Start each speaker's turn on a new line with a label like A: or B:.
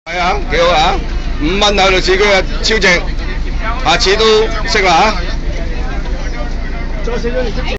A: 係啊，幾好啊！5蚊喺度市區啊，超值，下次都識啦嚇。再4張嚟。